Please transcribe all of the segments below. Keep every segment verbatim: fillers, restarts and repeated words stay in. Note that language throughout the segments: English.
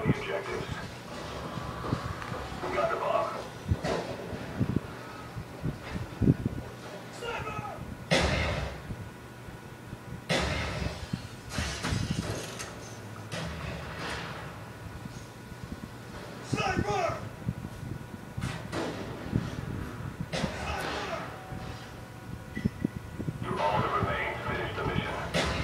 the objectives. We got the bomb. Sniper! To all that remains, finish the mission.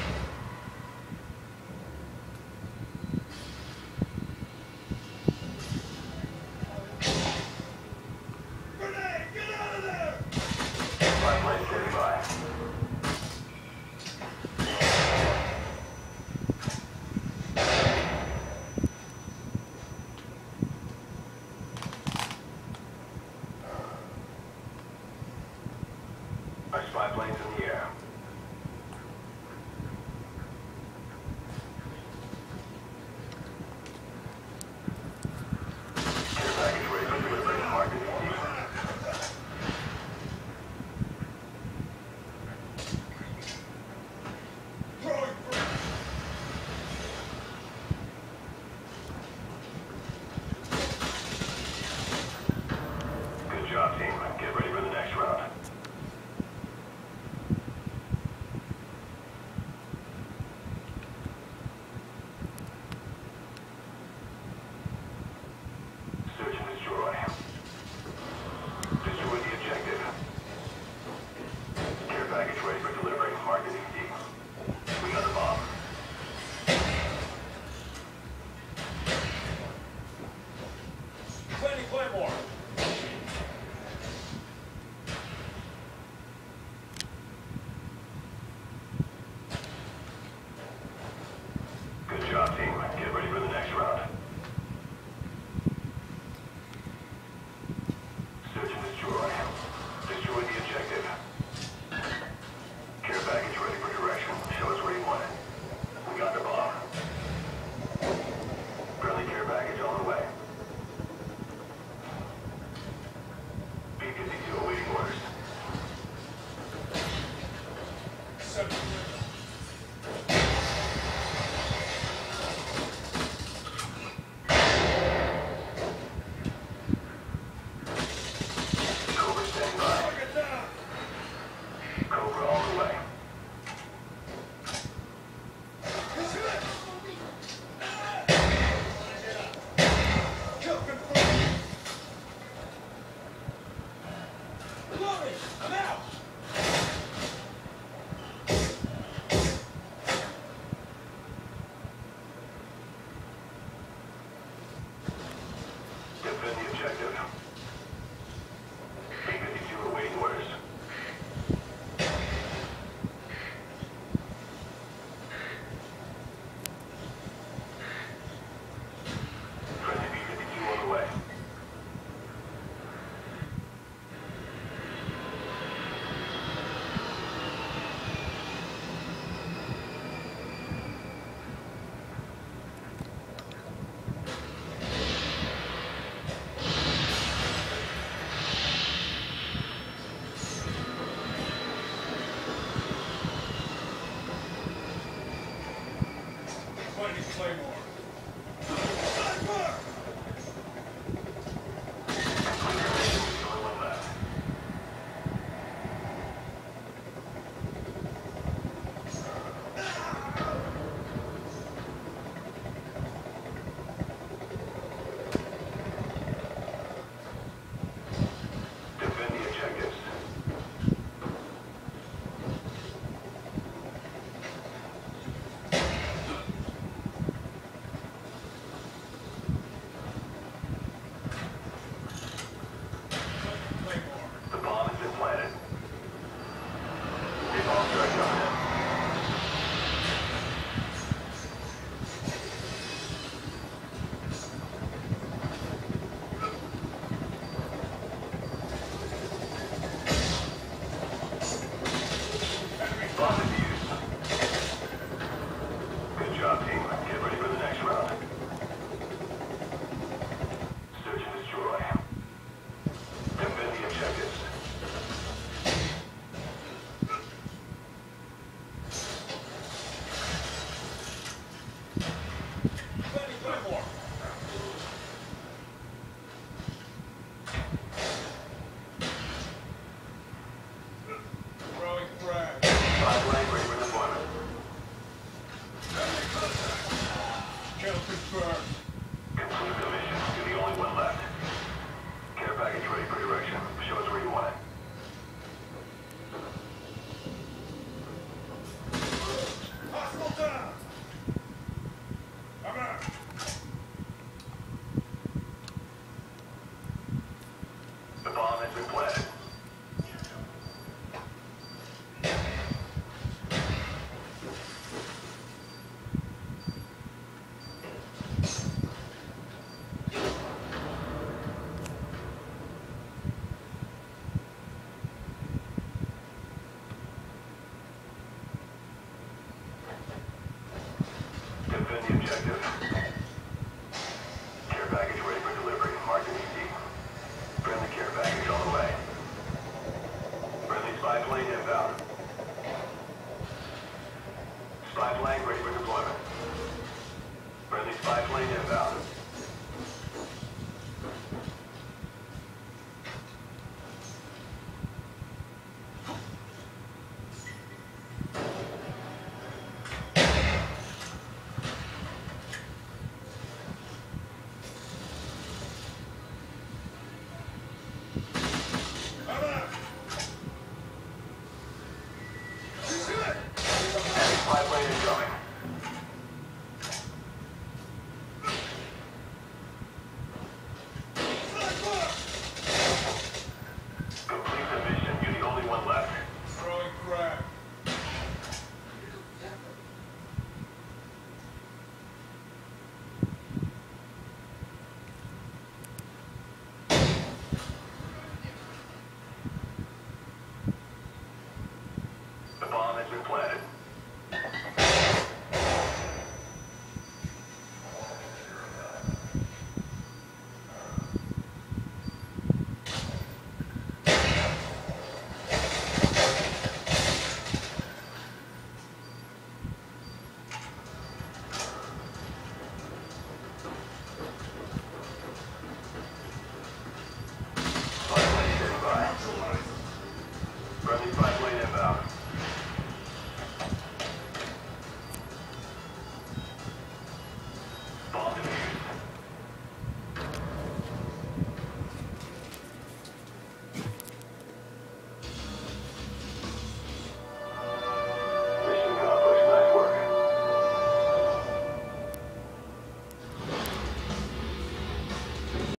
Grenade! Get out of there! Five plane standing by. Our spy planes in the air. Care package ready for delivery. Mark the D C. Throwing for... Good job, team. Get ready for the next round. Search and destroy. Destroy the objective. Care package ready for delivery. Mark the D C. We got the bomb. Planning Claymore! Good job, team. Get ready for the next round. Search and destroy. Destroy the objective. Care package ready for direction. Show us where you want it. We got the bomb. Friendly care package on the way. B fifty-two awaiting orders. Seven. Cobra standing by. Target down! Cobra all the way. Kill confirmed! Loading! I'm out! Defend the objective. B fifty-two awaiting orders. Friendly B fifty-two on the way. Planning Claymore! Sniper! Only one left. Defend the objectives. Claymore! The bomb has been planted. The bomb strike coming in. Bomb defused. Good job, team. Get ready for the next round. Search and destroy. Defend the objectives. Planning Claymore! Confirmed. Complete the mission. You're the only one left. Care package ready for direction. Show us where you want it. Hostile down. I'm out. The bomb has been planted. Defend the objective. Care package ready for delivery. Marked an E T. Friendly care package on the way. Friendly spy plane inbound. Spy plane ready for deployment. Friendly spy plane inbound.